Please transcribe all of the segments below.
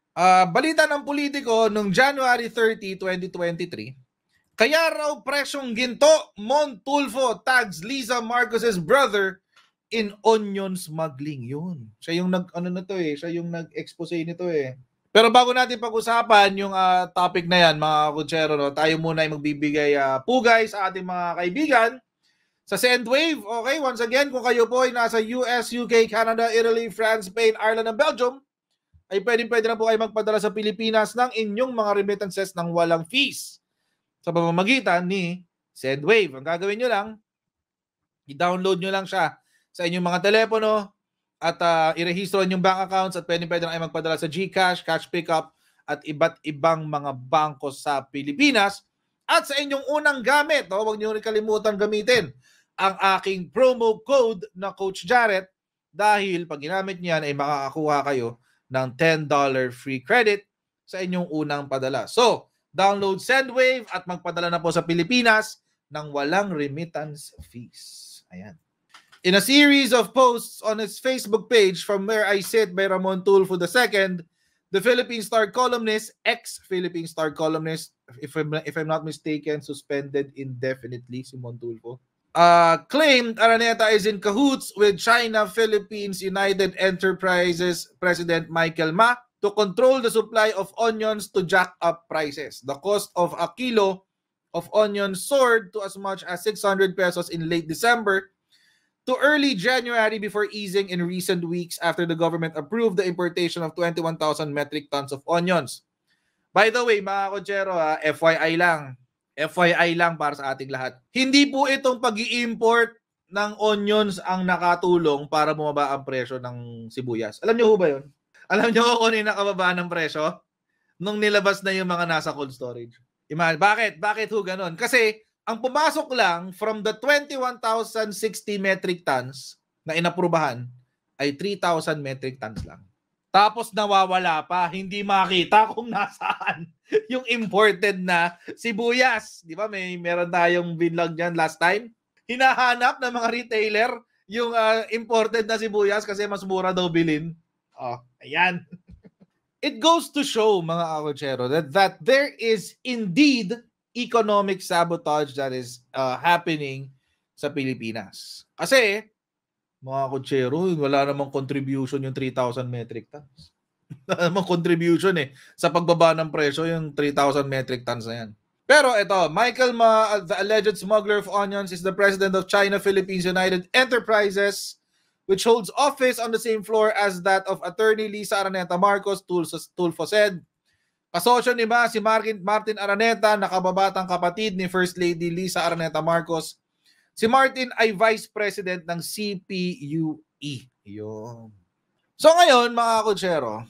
Balita ng politiko noong January 30, 2023, kaya raw presyong ginto, Montulfo tags Liza Marcos's brother in onion smuggling. Yun. Siya yung siya yung nag-expose nito eh. Pero bago natin pag-usapan yung topic na yan, mga kutsero, no, tayo muna ay magbibigay pugay sa ating mga kaibigan sa Sendwave. Okay, once again, kung kayo po ay nasa US, UK, Canada, Italy, France, Spain, Ireland, and Belgium, ay pwede na po kayo magpadala sa Pilipinas ng inyong mga remittances ng walang fees sa pamamagitan ni Sendwave. Ang gagawin nyo lang, i-download nyo lang siya sa inyong mga telepono at i-rehistro yung bank accounts at pwede na kayo magpadala sa GCash, Cash Pickup at iba't ibang mga bangko sa Pilipinas. At sa inyong unang gamit, huwag nyo rin kalimutan gamitin ang aking promo code na Coach Jarrett dahil pag ginamit niyan ay makakakuha kayo ng $10 free credit sa inyong unang padala. So, download Sendwave at magpadala na po sa Pilipinas ng walang remittance fees. Ayan. In a series of posts on his Facebook page, From Where I Sit by Ramon Tulfo II, the Philippine Star columnist, ex-Philippine Star columnist, if I'm not mistaken, suspended indefinitely si Montulfo, claimed Araneta is in cahoots with China-Philippines United Enterprises President Michael Ma to control the supply of onions to jack up prices. The cost of a kilo of onions soared to as much as 600 pesos in late December to early January before easing in recent weeks after the government approved the importation of 21,000 metric tons of onions. By the way, mga kotsero, FYI lang. FYI lang para sa ating lahat. Hindi po itong pag-i-import ng onions ang nakatulong para bumaba ang presyo ng sibuyas. Alam niyo ho ba yun? Alam niyo kung ano yung nakababa ng presyo? Nung nilabas na yung mga nasa cold storage. Bakit ho ganon? Kasi ang pumasok lang from the 21,060 metric tons na inaprubahan ay 3,000 metric tons lang. Tapos nawawala pa, hindi makita kung nasaan yung imported na sibuyas. Di ba meron tayong vlog dyan last time? Hinahanap ng mga retailer yung imported na sibuyas kasi mas mura daw bilhin. Ayan. It goes to show, mga kakotsero, that there is indeed economic sabotage that is happening sa Pilipinas. Kasi, mga kotsero, wala namang contribution yung 3,000 metric tons. Wala namang contribution sa pagbaba ng presyo yung 3,000 metric tons na yan. Pero ito, Michael Ma, the alleged smuggler of onions, is the president of China-Philippines United Enterprises, which holds office on the same floor as that of Attorney Liza Araneta Marcos, Tulfo said. Kasosyo ni Ma si Martin Araneta, nakababatang kapatid ni First Lady Liza Araneta Marcos. Si Martin ay Vice President ng CPUE. Yun. So ngayon, mga kutsero,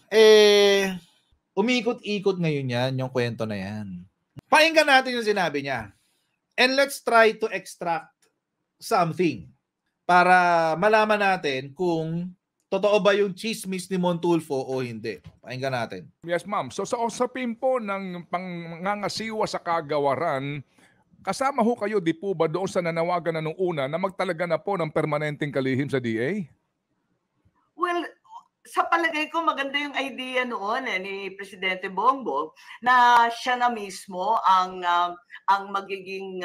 umikot-ikot ngayon yan, yung kwento na yan. Pakinggan natin yung sinabi niya. And let's try to extract something para malaman natin kung totoo ba yung chismis ni Montulfo o hindi. Pakinggan natin. Yes, ma'am. So sa usapin po ng pangangasiwa sa kagawaran, kasama ho kayo di po ba doon sa nanawagan na nung una na magtalaga na po ng permanenteng kalihim sa DA? Well, sa palagay ko maganda yung idea noon ni Presidente Bongbong na siya na mismo ang magiging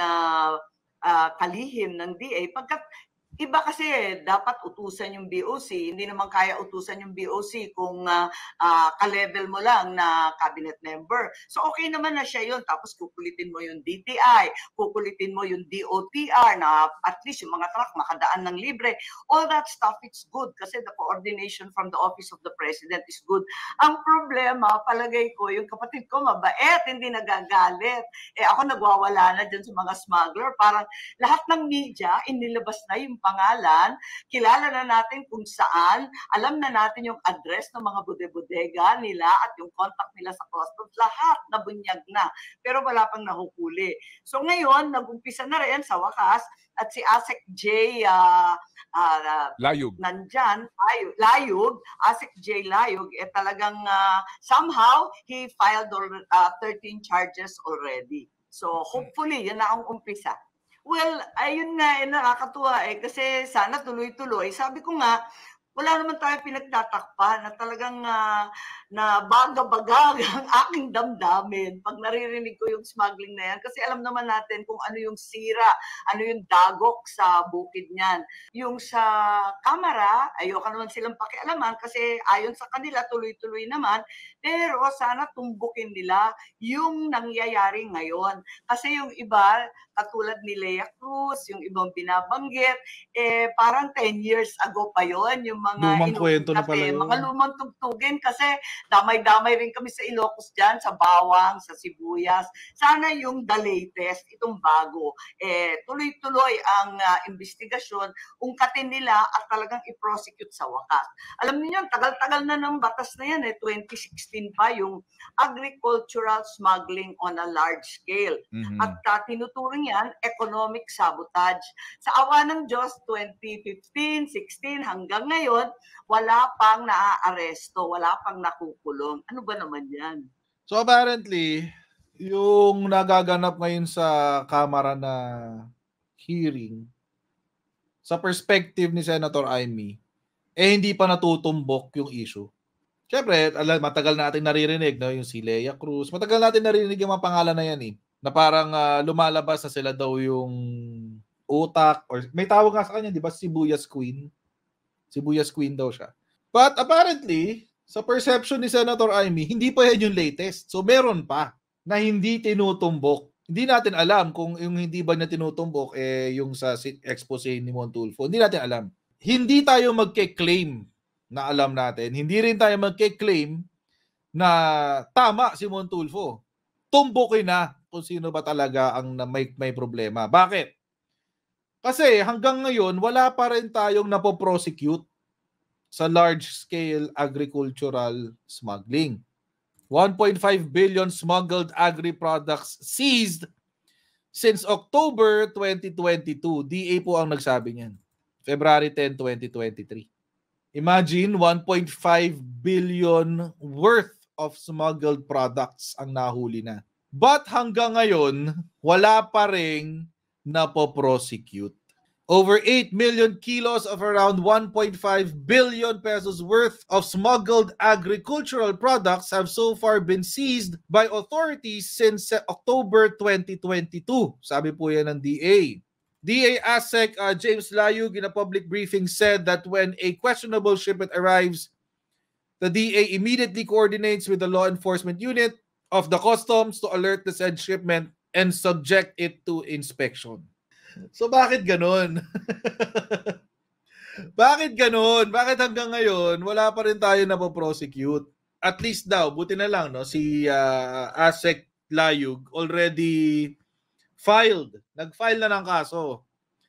kalihim ng DA pagkat iba kasi dapat utusan yung BOC, hindi naman kaya utusan yung BOC kung ka-level mo lang na cabinet member. So okay naman na siya yun, tapos kukulitin mo yung DTI, kukulitin mo yung DOTR na at least yung mga truck makadaan ng libre. All that stuff, it's good kasi the coordination from the Office of the President is good. Ang problema, palagay ko, yung kapatid ko mabait, hindi nagagalit. Ako nagwawala na dyan sa mga smuggler. Parang lahat ng media, inilabas na yung pangalan, kilala na natin kung saan, alam na natin yung address ng mga bude-bodega nila at yung contact nila sa customs, lahat nabunyag na, pero wala pang nahuhuli. So ngayon, nag-umpisa na rin sa wakas, at si ASEC J Layug. Nandyan, Layug, ASEC J Layug, talagang somehow, he filed 13 charges already. So hopefully, yan na ang umpisa. Well, ayun nga, nakakatuwa kasi sana tuloy-tuloy. Sabi ko nga, wala naman tayong pinagtatakpan na talagang na bagabagag ang aking damdamin pag naririnig ko yung smuggling na yan. Kasi alam naman natin kung ano yung sira, ano yung dagok sa bukid niyan. Yung sa kamera, ayoko naman silang pakialaman kasi ayon sa kanila tuloy-tuloy naman, pero sana tumbukin nila yung nangyayari ngayon. Kasi yung iba, katulad ni Lea Cruz, yung ibang binabanggit, parang 10 years ago pa yon yung mga Lumang kwento na pala yun. mga lumang tugtugin kasi damay-damay rin kami sa Ilocos dyan, sa bawang, sa sibuyas. Sana yung the latest, itong bago, tuloy-tuloy ang investigasyon, ungkatin nila at talagang i-prosecute sa wakas. Alam niyo, tagal-tagal na ng batas na yan, 2016 pa yung agricultural smuggling on a large scale. At tinuturing yan, economic sabotage. Sa awa ng Diyos, 2015, 16 hanggang ngayon, wala pang naaaresto, wala pang nakukulong. Ano ba naman yan? So apparently, yung nagaganap ngayon sa Kamara na hearing, sa perspective ni Senator Amy, hindi pa natutumbok yung issue. Siyempre, matagal natin naririnig, no, yung si Lea Cruz. Matagal natin naririnig yung mga pangalan na yan na parang lumalabas na sila daw yung utak, or may tawag nga sa kanya, di ba, Sibuyas Queen? Sibuyas Queen daw siya. But apparently, sa perception ni Senator Amy, hindi pa yan yung latest. So meron pa na hindi tinutumbok. Hindi natin alam kung yung hindi ba na tinutumbok yung sa expose ni Montulfo. Hindi natin alam. Hindi tayo magke-claim na alam natin. Hindi rin tayo magke-claim na tama si Montulfo. Tumbukin na kung sino ba talaga ang may problema. Bakit? Kasi hanggang ngayon, wala pa rin tayong napoprosecute sa large-scale agricultural smuggling. 1.5 billion smuggled agri-products seized since October 2022. DA po ang nagsabi niyan. February 10, 2023. Imagine, 1.5 billion worth of smuggled products ang nahuli na. But hanggang ngayon, wala pa ring napoprosecute. Over 8 million kilos of around 1.5 billion pesos worth of smuggled agricultural products have so far been seized by authorities since October 2022. Sabi po yan ng DA. DA ASEC James Layug in a public briefing said that when a questionable shipment arrives, the DA immediately coordinates with the law enforcement unit of the customs to alert the said shipment and subject it to inspection. So bakit ganun? Bakit ganun? Bakit hanggang ngayon wala pa rin tayo na po-prosecute? At least daw, buti na lang, no, si ASEC Layug already nag-file na ng kaso.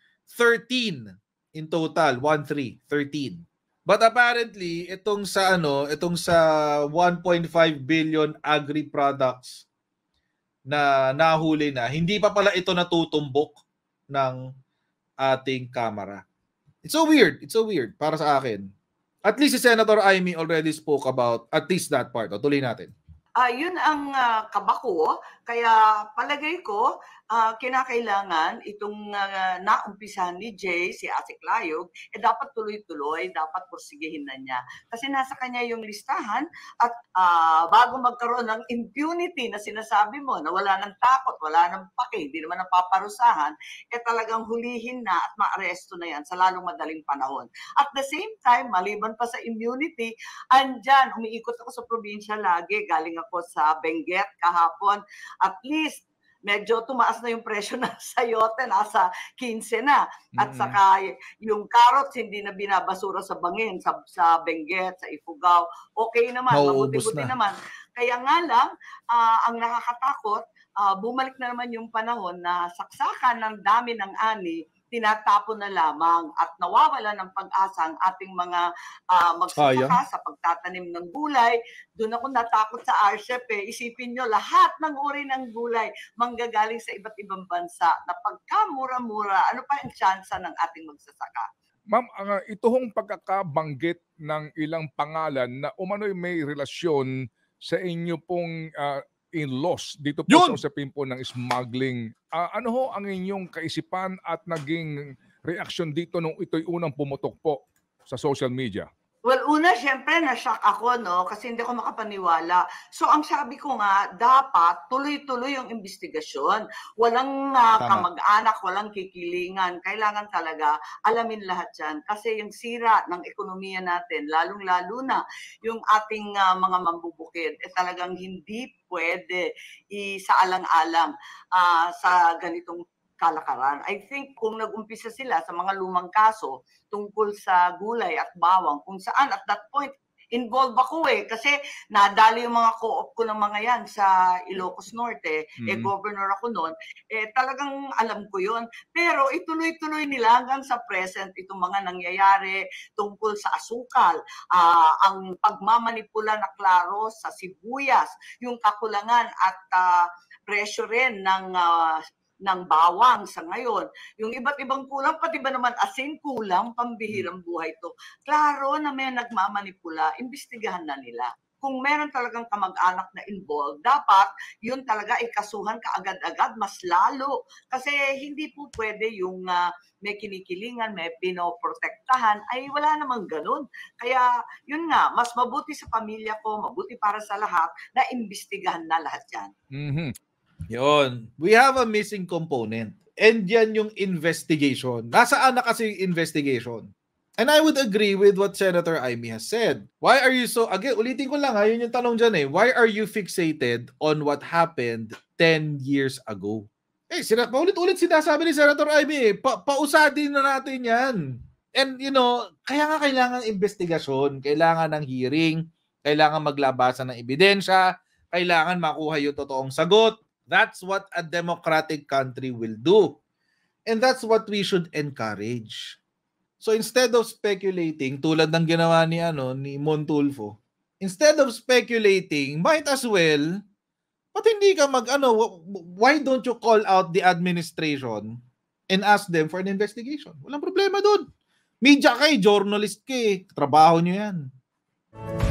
13 in total, 13. But apparently, itong sa 1.5 billion agri-products na nahuli na, hindi pa pala ito natutumbok ng ating Kamara. It's so weird para sa akin. At least si Senator Amy already spoke about at least that part. O, tuloy natin. Yun ang kaba ko, kaya palagay ko kinakailangan itong naumpisahan ni Jay, si ASEC Layug, dapat tuloy-tuloy, dapat porsigihin na niya. Kasi nasa kanya yung listahan at bago magkaroon ng impunity na sinasabi mo, na wala ng takot, wala ng pake, hindi naman napaparusahan, talagang hulihin na at maaresto na yan sa lalong madaling panahon. At the same time, maliban pa sa immunity, andyan, umiikot ako sa probinsya lagi, galing ako sa Benguet kahapon, at least medyo tumaas na yung presyo ng sayote, nasa 15 na. At saka yung carrots hindi na binabasura sa bangin, sa Benguet, sa Ifugao. Okay naman, mabuti-buti naman. Kaya nga lang, ang nakakatakot, bumalik na naman yung panahon na saksakan ng dami ng ani, tinatapon na lamang at nawawala ng pag-asa ang ating mga magsasaka sa pagtatanim ng gulay. Doon ako natakot sa RCEP. Isipin nyo, lahat ng uri ng gulay manggagaling sa iba't ibang bansa na pagkamura-mura, ano pa ang tsansa ng ating magsasaka? Ma'am, ito hong pagkakabanggit ng ilang pangalan na umano'y may relasyon sa inyo pong in-laws dito po sa usapin po ng smuggling. Ano ho ang inyong kaisipan at naging reaksyon dito nung ito'y unang pumutok po sa social media? Well, una, syempre, na-shock ako, no? Kasi hindi ako makapaniwala. So, ang sabi ko nga, dapat tuloy-tuloy yung investigasyon. Walang kamag-anak, walang kikilingan. Kailangan talaga alamin lahat yan. Kasi yung sira ng ekonomiya natin, lalong-lalo na yung ating mga mambubukid, talagang hindi pwede isaalang-alang sa ganitong kalakaran. I think kung nag-umpisa sila sa mga lumang kaso tungkol sa gulay at bawang, kung saan at that point, involved ako kasi nadali yung mga co-op ko ng mga yan sa Ilocos Norte, governor ako noon, talagang alam ko yon. Pero ituloy-tuloy nila hanggang sa present itong mga nangyayari tungkol sa asukal, ang pagmamanipula na klaro sa sibuyas, yung kakulangan at presyo rin ng bawang sa ngayon. Yung iba't ibang kulang, pati ba naman asin kulang, pambihirang buhay to. Klaro na may nagmamanipula, imbestigahan na nila. Kung meron talagang kamag-anak na involved, dapat yun talaga ikasuhan kaagad-agad, mas lalo. Kasi hindi po pwede yung may kinikilingan, may pinoprotektahan, ay wala namang ganun. Kaya yun nga, mas mabuti sa pamilya ko, mabuti para sa lahat, na imbestigahan na lahat yan. Yon. We have a missing component. And yan yung investigation. Nasaan na kasi yung investigation? And I would agree with what Senator Amy has said. Why are you so, again, ulitin ko lang yun yung tanong dyan why are you fixated on what happened 10 years ago? Paulit-ulit sinasabi ni Senator Amy pausadin na natin yan. And kaya nga kailangan investigasyon, kailangan ng hearing, kailangan maglabasan ng ebidensya, kailangan makuha yung totoong sagot. That's what a democratic country will do. And that's what we should encourage. So instead of speculating, tulad ng ginawa ni Montulfo, instead of speculating, might as well, hindi ka why don't you call out the administration and ask them for an investigation? Walang problema dun. Media journalist trabaho nyo yan.